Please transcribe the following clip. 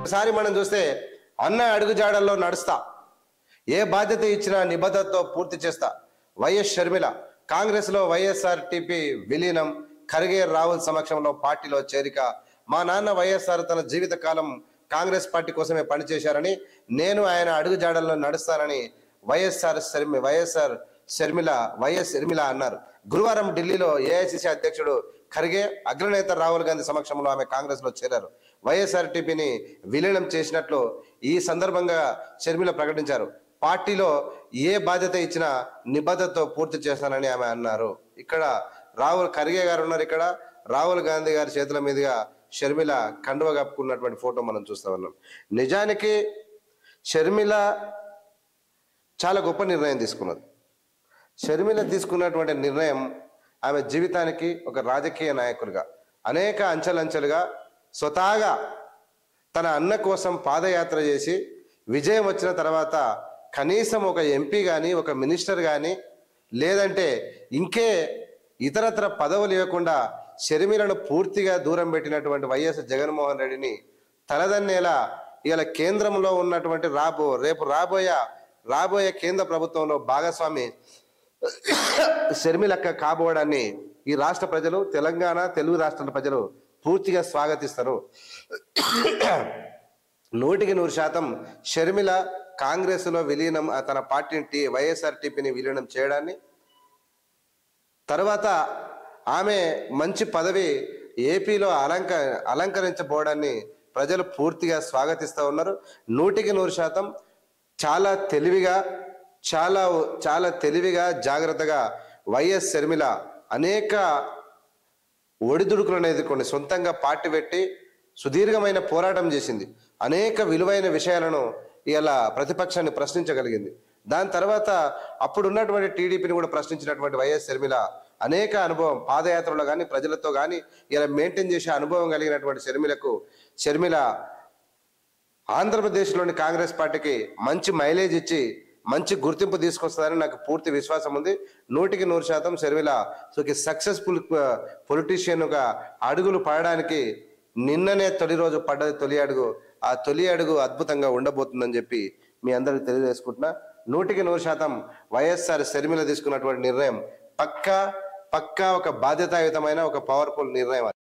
ఒకసారి మనం చూస్తే అన్న అడుగుజాడల్లో నడుస్తా, ఏ బాధ్యత ఇచ్చినా నిబద్ధతతో పూర్తి చేస్తా. వైఎస్ షర్మిల కాంగ్రెస్లో వైఎస్ఆర్టీపీ విలీనం, ఖర్గే రాహుల్ సమక్షంలో పార్టీలో చేరిక. మా నాన్న వైఎస్ఆర్ తన జీవితకాలం కాంగ్రెస్ పార్టీ కోసమే పనిచేశారని, నేను ఆయన అడుగుజాడల్లో నడుస్తానని వైఎస్ షర్మిల అన్నారు. గురువారం ఢిల్లీలో ఏఐసిసి అధ్యక్షుడు ఖర్గే, అగ్రనేత రాహుల్ గాంధీ సమక్షంలో ఆమె కాంగ్రెస్ లో చేరారు. వైఎస్ఆర్టీపీని విలీనం చేసినట్లు ఈ సందర్భంగా షర్మిల ప్రకటించారు. పార్టీలో ఏ బాధ్యత ఇచ్చినా నిబద్ధతతో పూర్తి చేస్తానని ఆమె అన్నారు. ఇక్కడ ఖర్గే గారు ఉన్నారు. ఇక్కడ రాహుల్ గాంధీ గారి చేతుల మీదుగా షర్మిల కండువ కప్పుకున్నటువంటి ఫోటో మనం చూస్తా ఉన్నాం. నిజానికి షర్మిల చాలా గొప్ప నిర్ణయం తీసుకున్నది. షర్మిల తీసుకున్నటువంటి నిర్ణయం ఆమె జీవితానికి ఒక రాజకీయ నాయకులుగా అనేక అంచెలంచెలుగా స్వతహాగా తన అన్న కోసం పాదయాత్ర చేసి విజయం వచ్చిన తర్వాత కనీసం ఒక ఎంపీ కానీ ఒక మినిస్టర్ కానీ లేదంటే ఇంకే ఇతరత్ర పదవులు ఇవ్వకుండా షర్మిలను పూర్తిగా దూరం పెట్టినటువంటి వైఎస్ జగన్మోహన్ రెడ్డిని తలదన్నేలా ఇవాళ కేంద్రంలో ఉన్నటువంటి రేపు రాబోయే కేంద్ర ప్రభుత్వంలో భాగస్వామి షర్మిలక్క కాబోవడాన్ని ఈ రాష్ట్ర ప్రజలు, తెలంగాణ తెలుగు రాష్ట్రాల ప్రజలు పూర్తిగా స్వాగతిస్తారు. 100% షర్మిల కాంగ్రెస్ లో విలీనం, తన పార్టీని వైఎస్ఆర్టీపీని విలీనం చేయడాన్ని, తర్వాత ఆమె మంచి పదవి ఏపీలో అలంకరించబోవడాన్ని ప్రజలు పూర్తిగా స్వాగతిస్తూ ఉన్నారు. 100% చాలా తెలివిగా జాగ్రత్తగా వైఎస్ షర్మిల అనేక ఒడిదుడుకులను ఎదుర్కొని సొంతంగా పార్టీ పెట్టి సుదీర్ఘమైన పోరాటం చేసింది. అనేక విలువైన విషయాలను ఇలా ప్రతిపక్షాన్ని ప్రశ్నించగలిగింది. దాని తర్వాత అప్పుడున్నటువంటి టీడీపీని కూడా ప్రశ్నించినటువంటి వైఎస్ షర్మిల అనేక అనుభవం, పాదయాత్రలో కానీ ప్రజలతో కానీ ఇలా మెయింటైన్ చేసే అనుభవం కలిగినటువంటి షర్మిల ఆంధ్రప్రదేశ్లోని కాంగ్రెస్ పార్టీకి మంచి మైలేజ్ ఇచ్చి మంచి గుర్తింపు తీసుకొస్తుందని నాకు పూర్తి విశ్వాసం ఉంది. 100% షర్మిల సక్సెస్ఫుల్ పొలిటీషియన్గా అడుగులు పడడానికి నిన్ననే తొలి రోజు పడ్డది తొలి అడుగు. ఆ తొలి అడుగు అద్భుతంగా ఉండబోతుందని చెప్పి మీ అందరికి తెలియజేసుకుంటున్నా. 100% వైఎస్ఆర్ షర్మిల తీసుకున్నటువంటి నిర్ణయం పక్కా ఒక బాధ్యతాయుతమైన ఒక పవర్ఫుల్ నిర్ణయం.